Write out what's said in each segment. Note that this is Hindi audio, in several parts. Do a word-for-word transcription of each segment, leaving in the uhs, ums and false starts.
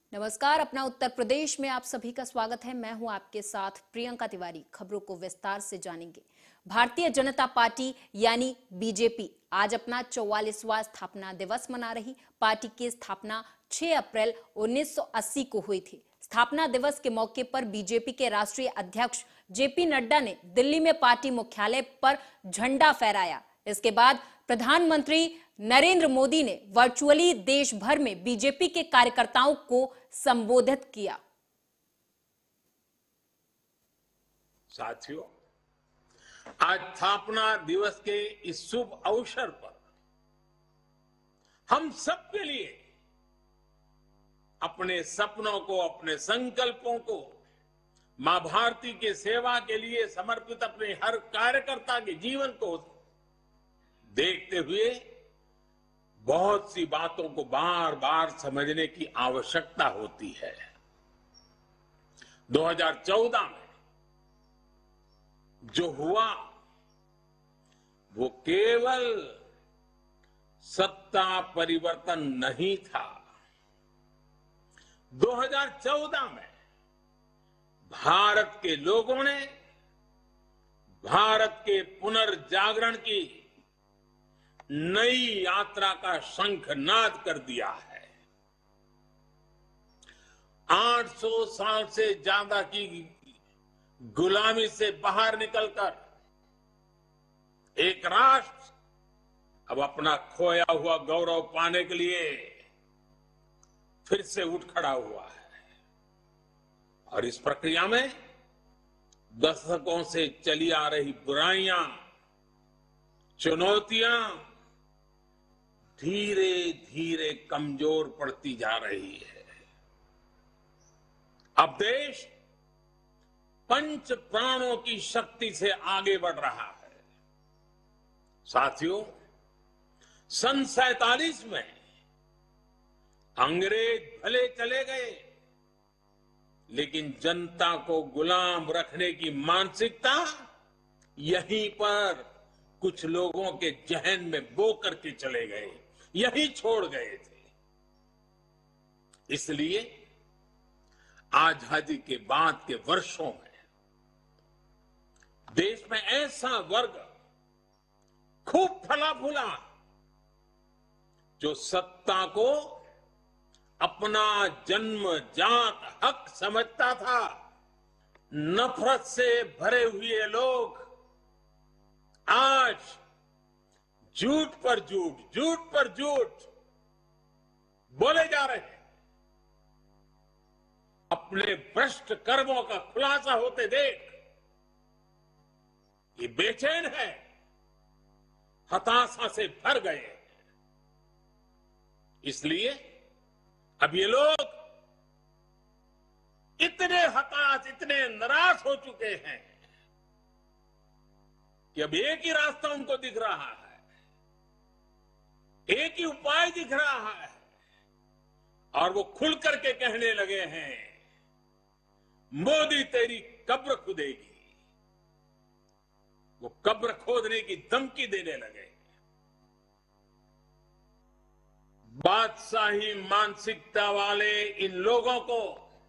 नमस्कार। अपना उत्तर प्रदेश में आप सभी का स्वागत है। मैं हूं आपके साथ प्रियंका तिवारी। खबरों को विस्तार से जानेंगे। भारतीय जनता पार्टी यानी बीजेपी आज अपना चौवालीसवां स्थापना दिवस मना रही। पार्टी की स्थापना छह अप्रैल उन्नीस सौ अस्सी को हुई थी। स्थापना दिवस के मौके पर बीजेपी के राष्ट्रीय अध्यक्ष जेपी नड्डा ने दिल्ली में पार्टी मुख्यालय पर झंडा फहराया। इसके बाद प्रधानमंत्री नरेंद्र मोदी ने वर्चुअली देश भर में बीजेपी के कार्यकर्ताओं को संबोधित किया। साथियों, आज स्थापना दिवस के इस शुभ अवसर पर हम सबके लिए अपने सपनों को, अपने संकल्पों को, मां भारती के सेवा के लिए समर्पित अपने हर कार्यकर्ता के जीवन को देखते हुए बहुत सी बातों को बार बार समझने की आवश्यकता होती है। दो हज़ार चौदह में जो हुआ वो केवल सत्ता परिवर्तन नहीं था। दो हज़ार चौदह में भारत के लोगों ने भारत के पुनर्जागरण की नई यात्रा का शंखनाद कर दिया है। आठ सौ साल से ज्यादा की गुलामी से बाहर निकलकर एक राष्ट्र अब अपना खोया हुआ गौरव पाने के लिए फिर से उठ खड़ा हुआ है। और इस प्रक्रिया में दशकों से चली आ रही बुराइयां, चुनौतियां धीरे धीरे कमजोर पड़ती जा रही है। अब देश पंच प्राणों की शक्ति से आगे बढ़ रहा है। साथियों, सन सैतालीस में अंग्रेज भले चले गए, लेकिन जनता को गुलाम रखने की मानसिकता यहीं पर कुछ लोगों के जहन में बो करके चले गए, यही छोड़ गए थे। इसलिए आजादी के बाद के वर्षों में देश में ऐसा वर्ग खूब फला फूला जो सत्ता को अपना जन्मजात हक समझता था। नफरत से भरे हुए लोग आज झूठ पर झूठ, झूठ पर झूठ बोले जा रहे हैं। अपने भ्रष्ट कर्मों का खुलासा होते देख ये बेचैन है, हताशा से भर गए। इसलिए अब ये लोग इतने हताश, इतने निराश हो चुके हैं कि अब एक ही रास्ता उनको दिख रहा है, एक ही उपाय दिख रहा है, और वो खुल करके कहने लगे हैं, मोदी तेरी कब्र खुदेगी। वो कब्र खोदने की धमकी देने लगे। बादशाही मानसिकता वाले इन लोगों को,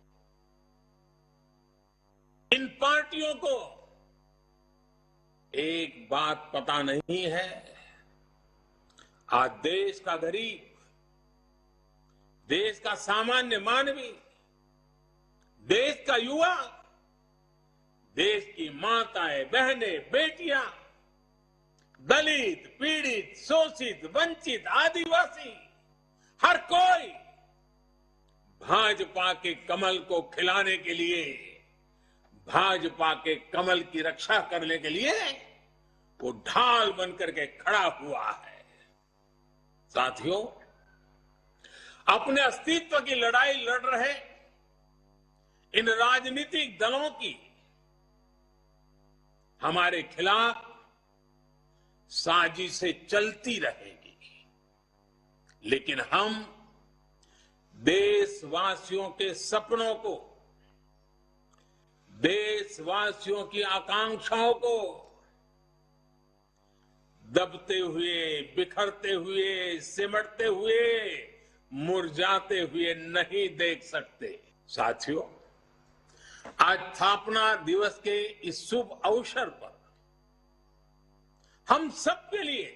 इन पार्टियों को एक बात पता नहीं है। आज देश का गरीब, देश का सामान्य मानवी, देश का युवा, देश की माताएं, बहनें, बेटियां, दलित, पीड़ित, शोषित, वंचित, आदिवासी, हर कोई भाजपा के कमल को खिलाने के लिए, भाजपा के कमल की रक्षा करने के लिए वो ढाल बनकर के खड़ा हुआ है। साथियों, अपने अस्तित्व की लड़ाई लड़ रहे इन राजनीतिक दलों की हमारे खिलाफ साजिशें चलती रहेगी, लेकिन हम देशवासियों के सपनों को, देशवासियों की आकांक्षाओं को दबते हुए, बिखरते हुए, सिमटते हुए मुरझाते हुए नहीं देख सकते। साथियों, आज स्थापना दिवस के इस शुभ अवसर पर हम सबके लिए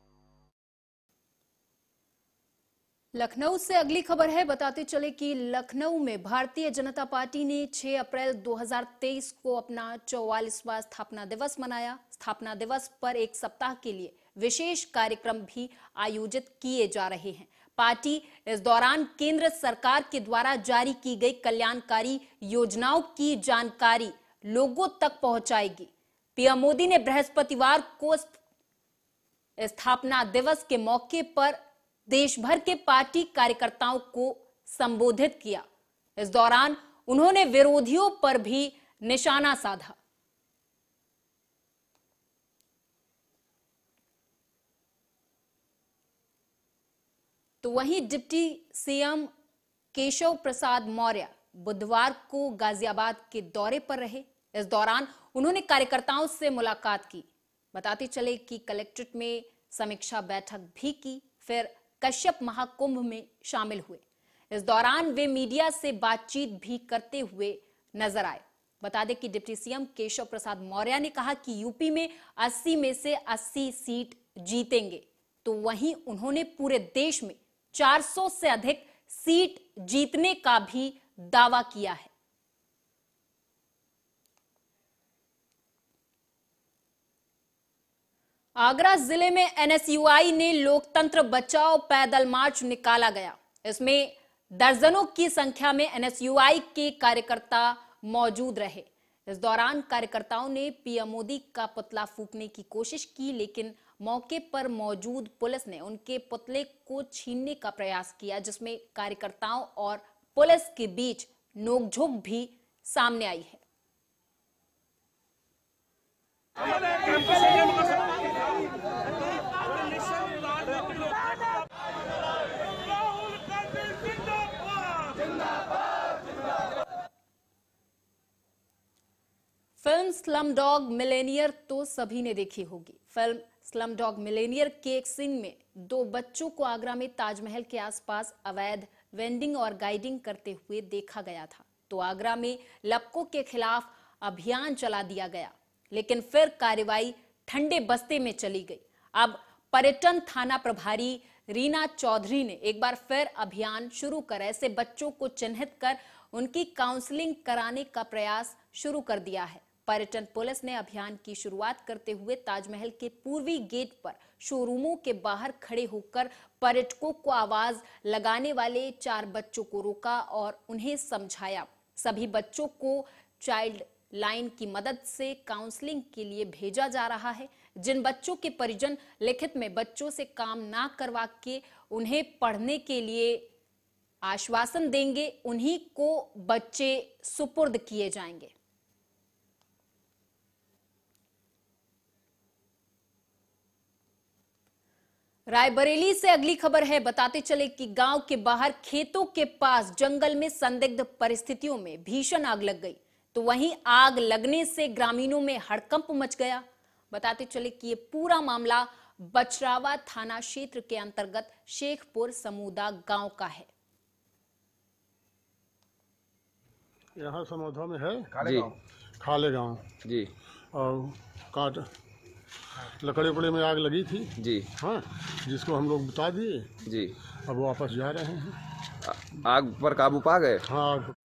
लखनऊ से अगली खबर है। बताते चले कि लखनऊ में भारतीय जनता पार्टी ने छह अप्रैल दो हज़ार तेईस को अपना चौवालीसवां स्थापना दिवस मनाया। स्थापना दिवस पर एक सप्ताह के लिए विशेष कार्यक्रम भी आयोजित किए जा रहे हैं। पार्टी इस दौरान केंद्र सरकार के द्वारा जारी की गई कल्याणकारी योजनाओं की जानकारी लोगों तक पहुंचाएगी। पीएम मोदी ने बृहस्पतिवार को स्थापना दिवस के मौके पर देश भर के पार्टी कार्यकर्ताओं को संबोधित किया। इस दौरान उन्होंने विरोधियों पर भी निशाना साधा। तो वहीं डिप्टी सीएम केशव प्रसाद मौर्य बुधवार को गाजियाबाद के दौरे पर रहे। इस दौरान उन्होंने कार्यकर्ताओं से मुलाकात की। बताते चले कि कलेक्ट्रेट में समीक्षा बैठक भी की, फिर कश्यप महाकुंभ में शामिल हुए। इस दौरान वे मीडिया से बातचीत भी करते हुए नजर आए। बता दें कि डिप्टी सीएम केशव प्रसाद मौर्य ने कहा कि यूपी में अस्सी में से अस्सी सीट जीतेंगे। तो वहीं उन्होंने पूरे देश में चार सौ से अधिक सीट जीतने का भी दावा किया है। आगरा जिले में एनएसयूआई ने लोकतंत्र बचाओ पैदल मार्च निकाला गया। इसमें दर्जनों की संख्या में एनएसयूआई के कार्यकर्ता मौजूद रहे। इस दौरान कार्यकर्ताओं ने पीएम मोदी का पुतला फूंकने की कोशिश की, लेकिन मौके पर मौजूद पुलिस ने उनके पुतले को छीनने का प्रयास किया, जिसमें कार्यकर्ताओं और पुलिस के बीच नोकझोंक भी सामने आई है। फिल्म स्लमडॉग मिलेनियर तो सभी ने देखी होगी। फिल्म स्लमडॉग मिलेनियर के एक सीन में दो बच्चों को आगरा में ताजमहल के आसपास अवैध वेंडिंग और गाइडिंग करते हुए देखा गया था। तो आगरा में लपकों के खिलाफ अभियान चला दिया गया, लेकिन फिर कार्रवाई ठंडे बस्ते में चली गई। अब पर्यटन थाना प्रभारी रीना चौधरी ने एक बार फिर अभियान शुरू कर ऐसे बच्चों को चिन्हित कर उनकी काउंसलिंग कराने का प्रयास शुरू कर दिया है। पर्यटन पुलिस ने अभियान की शुरुआत करते हुए ताजमहल के पूर्वी गेट पर शोरूमों के बाहर खड़े होकर पर्यटकों को आवाज लगाने वाले चार बच्चों को रोका और उन्हें समझाया। सभी बच्चों को चाइल्ड लाइन की मदद से काउंसलिंग के लिए भेजा जा रहा है। जिन बच्चों के परिजन लिखित में बच्चों से काम ना करवा के उन्हें पढ़ने के लिए आश्वासन देंगे, उन्हीं को बच्चे सुपुर्द किए जाएंगे। रायबरेली से अगली खबर है। बताते चले कि गांव के बाहर खेतों के पास जंगल में संदिग्ध परिस्थितियों में भीषण आग लग गई। तो वहीं आग लगने से ग्रामीणों में हड़कंप मच गया। बताते चले कि ये पूरा मामला बचरावा थाना क्षेत्र के अंतर्गत शेखपुर समूदा गांव का है। यहाँ समूदा में है जी खाले गांव जी और काट लकड़ी उपड़े में आग लगी थी जी हाँ, जिसको हम लोग बता दिए जी। अब वापस जा रहे हैं। आ, आग पर काबू पा गए। हाँ।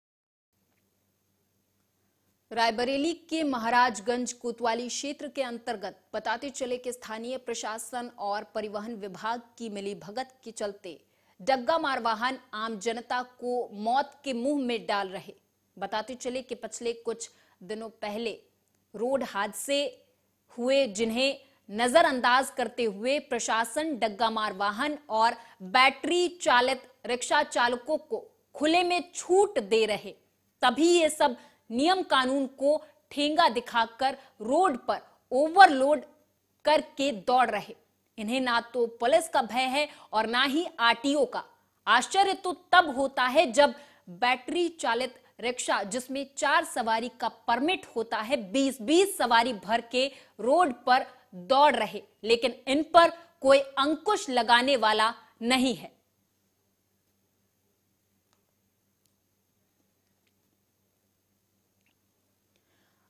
रायबरेली के महाराजगंज कोतवाली क्षेत्र के अंतर्गत बताते चले कि स्थानीय प्रशासन और परिवहन विभाग की मिलीभगत के चलते डग्गा मार वाहन आम जनता को मौत के मुंह में डाल रहे। बताते चले कि पिछले कुछ दिनों पहले रोड हादसे हुए, जिन्हें नजरअंदाज करते हुए प्रशासन डग्गा मार वाहन और बैटरी चालित रिक्शा चालकों को खुले में छूट दे रहे। तभी ये सब नियम कानून को ठेंगा दिखाकर रोड पर ओवरलोड करके दौड़ रहे। इन्हें ना तो पुलिस का भय है और ना ही आरटीओ का। आश्चर्य तो तब होता है जब बैटरी चालित रिक्शा, जिसमें चार सवारी का परमिट होता है, बीस बीस सवारी भर के रोड पर दौड़ रहे, लेकिन इन पर कोई अंकुश लगाने वाला नहीं है।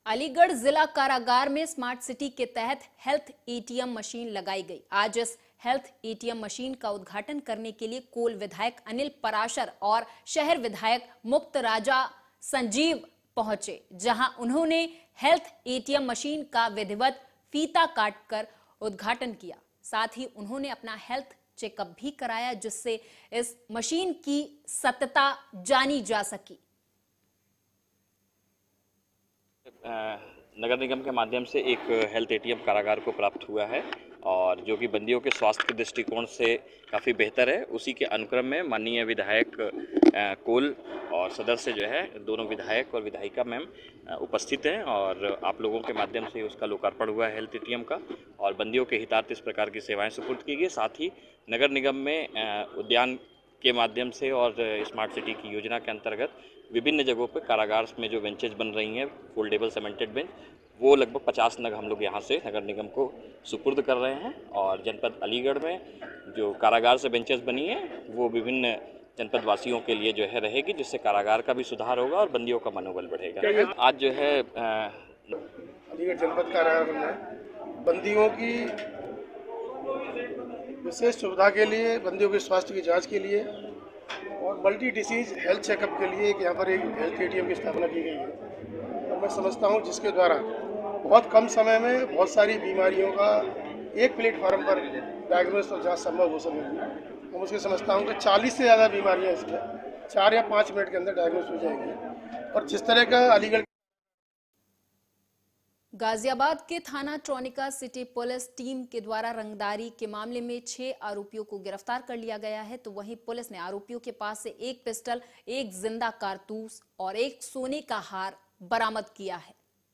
अलीगढ़ जिला कारागार में स्मार्ट सिटी के तहत हेल्थ एटीएम मशीन लगाई गई। आज इस हेल्थ एटीएम मशीन का उद्घाटन करने के लिए कोल विधायक अनिल पराशर और शहर विधायक मुक्त राजा संजीव पहुंचे, जहां उन्होंने हेल्थ एटीएम मशीन का विधिवत फीता काटकर उद्घाटन किया। साथ ही उन्होंने अपना हेल्थ चेकअप भी कराया, जिससे इस मशीन की सत्यता जानी जा सकी। नगर निगम के माध्यम से एक हेल्थ एटीएम कारागार को प्राप्त हुआ है और जो कि बंदियों के स्वास्थ्य के दृष्टिकोण से काफ़ी बेहतर है। उसी के अनुक्रम में माननीय विधायक कोल और सदर से जो है दोनों विधायक और विधायिका मैम उपस्थित हैं और आप लोगों के माध्यम से उसका लोकार्पण हुआ है हेल्थ एटीएम का, और बंदियों के हितार्थ इस प्रकार की सेवाएं सुपुर्द की गई। साथ ही नगर निगम में उद्यान के माध्यम से और स्मार्ट सिटी की योजना के अंतर्गत विभिन्न जगहों पर कारागार में जो बेंचेज बन रही हैं, फोल्डेबल सीमेंटेड बेंच, वो लगभग पचास नग हम लोग यहाँ से नगर निगम को सुपुर्द कर रहे हैं। और जनपद अलीगढ़ में जो कारागार से बेंचेस बनी हैं वो विभिन्न जनपद वासियों के लिए जो है रहेगी, जिससे कारागार का भी सुधार होगा और बंदियों का मनोबल बढ़ेगा। आज जो है अलीगढ़ जनपद कारागार में बंदियों की विशेष सुविधा के लिए, बंदियों के स्वास्थ्य की जांच के लिए और मल्टी डिसीज हेल्थ चेकअप के लिए एक यहाँ पर एक हेल्थ एटीएम की स्थापना की गई है। और मैं समझता हूँ जिसके द्वारा बहुत कम समय में बहुत सारी बीमारियों का एक प्लेटफार्म पर डायग्नोसिस और जांच संभव हो सकेगी। मैं मुझे समझता हूँ कि चालीस से ज़्यादा बीमारियाँ इसमें चार या पाँच मिनट के अंदर डायग्नोस हो जाएंगी। और जिस तरह का अलीगढ़ गाजियाबाद के थाना ट्रोनिका सिटी पुलिस टीम के द्वारा रंगदारी के मामले में छह आरोपियों को गिरफ्तार कर लिया गया है। तो वहीं पुलिस ने आरोपियों के पास से एक पिस्टल, एक जिंदा कारतूस और एक सोने का हार बरामद किया है।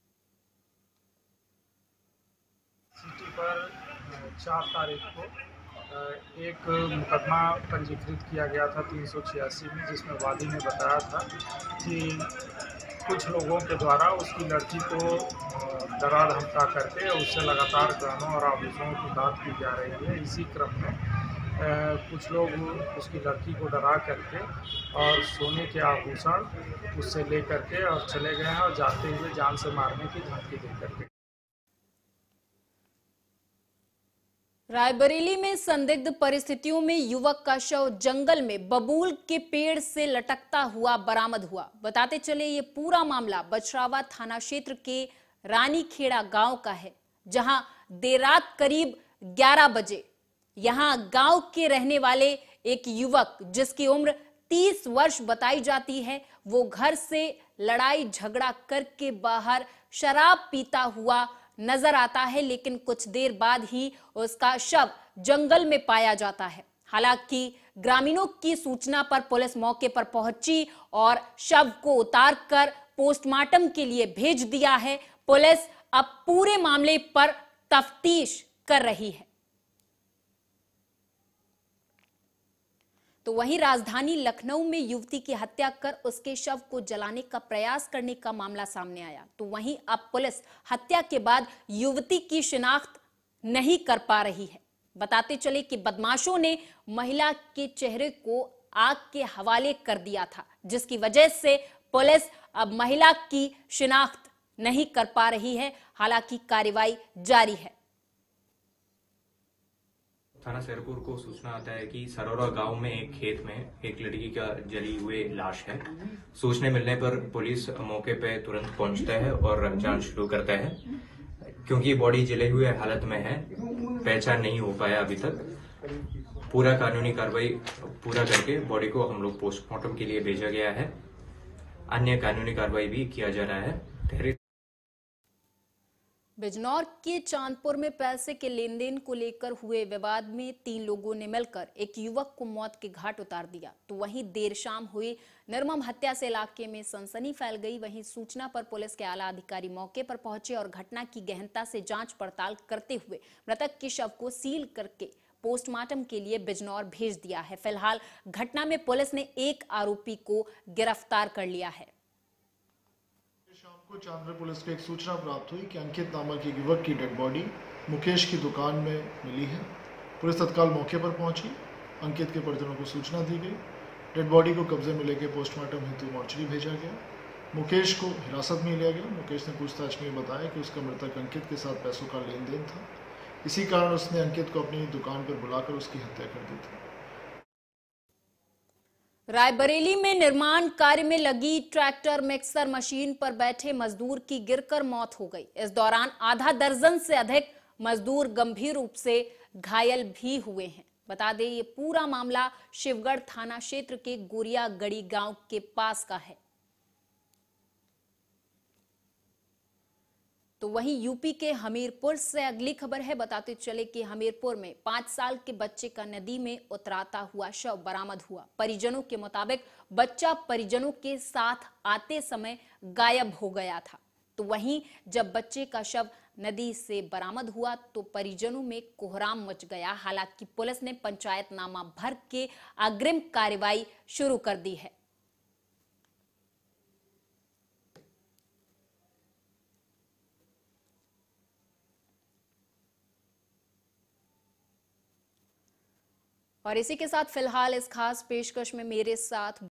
सिटी पर चार तारीख को एक मुकदमा पंजीकृत किया गया था तीन सौ छियासी में, जिसमें वादी ने बताया था कि कुछ लोगों के द्वारा उसकी लड़की को डरा धमका करके उससे लगातार गहनों और आभूषणों की बात की जा रही है। इसी क्रम में कुछ लोग उसकी लड़की को डरा करके और सोने के आभूषण उससे ले करके और चले गए हैं और जाते हुए जान से मारने की धमकी दे करके। रायबरेली में संदिग्ध परिस्थितियों में युवक का शव जंगल में बबूल के पेड़ से लटकता हुआ बरामद हुआ। बताते चले ये पूरा मामला बछरावा थाना क्षेत्र के रानीखेड़ा गांव का है, जहां देर रात करीब ग्यारह बजे यहां गांव के रहने वाले एक युवक, जिसकी उम्र तीस वर्ष बताई जाती है, वो घर से लड़ाई झगड़ा करके बाहर शराब पीता हुआ नजर आता है, लेकिन कुछ देर बाद ही उसका शव जंगल में पाया जाता है। हालांकि ग्रामीणों की सूचना पर पुलिस मौके पर पहुंची और शव को उतारकर पोस्टमार्टम के लिए भेज दिया है। पुलिस अब पूरे मामले पर तफ्तीश कर रही है। तो वहीं राजधानी लखनऊ में युवती की हत्या कर उसके शव को जलाने का प्रयास करने का मामला सामने आया। तो वहीं अब पुलिस हत्या के बाद युवती की शिनाख्त नहीं कर पा रही है। बताते चले कि बदमाशों ने महिला के चेहरे को आग के हवाले कर दिया था, जिसकी वजह से पुलिस अब महिला की शिनाख्त नहीं कर पा रही है। हालांकि कार्रवाई जारी है। थाना शेरपुर को सूचना आता है कि सरोरा गांव में एक खेत में एक लड़की का जली हुई लाश है। सूचना मिलने पर पुलिस मौके पर तुरंत पहुंचता है और जांच शुरू करता है। क्योंकि बॉडी जले हुए हालत में है, पहचान नहीं हो पाया अभी तक। पूरा कानूनी कार्रवाई पूरा करके बॉडी को हम लोग पोस्टमार्टम के लिए भेजा गया है। अन्य कानूनी कार्रवाई भी किया जा रहा है। बिजनौर के चांदपुर में पैसे के लेन देन को लेकर हुए विवाद में तीन लोगों ने मिलकर एक युवक को मौत के घाट उतार दिया। तो वहीं देर शाम हुई निर्मम हत्या से इलाके में सनसनी फैल गई। वहीं सूचना पर पुलिस के आला अधिकारी मौके पर पहुंचे और घटना की गहनता से जांच पड़ताल करते हुए मृतक के शव को सील करके पोस्टमार्टम के लिए बिजनौर भेज दिया है। फिलहाल घटना में पुलिस ने एक आरोपी को गिरफ्तार कर लिया है। शाम को चांदपुर पुलिस को एक सूचना प्राप्त हुई कि अंकित नामक एक युवक की डेड बॉडी मुकेश की दुकान में मिली है। पुलिस तत्काल मौके पर पहुंची। अंकित के परिजनों को सूचना दी गई। डेड बॉडी को कब्जे में लेकर पोस्टमार्टम हेतु मोर्चरी भेजा गया। मुकेश को हिरासत में लिया गया। मुकेश ने पूछताछ में बताया कि उसका मृतक अंकित के साथ पैसों का लेन देन था। इसी कारण उसने अंकित को अपनी दुकान पर बुलाकर उसकी हत्या कर दी थी। रायबरेली में निर्माण कार्य में लगी ट्रैक्टर मिक्सर मशीन पर बैठे मजदूर की गिरकर मौत हो गई। इस दौरान आधा दर्जन से अधिक मजदूर गंभीर रूप से घायल भी हुए हैं। बता दें, ये पूरा मामला शिवगढ़ थाना क्षेत्र के गोरियागढ़ी गांव के पास का है। तो वहीं यूपी के हमीरपुर से अगली खबर है। बताते चले कि हमीरपुर में पांच साल के बच्चे का नदी में उतराता हुआ शव बरामद हुआ। परिजनों के मुताबिक बच्चा परिजनों के साथ आते समय गायब हो गया था। तो वहीं जब बच्चे का शव नदी से बरामद हुआ तो परिजनों में कोहराम मच गया। हालांकि पुलिस ने पंचायतनामा भर के अग्रिम कार्रवाई शुरू कर दी है। और इसी के साथ फिलहाल इस खास पेशकश में मेरे साथ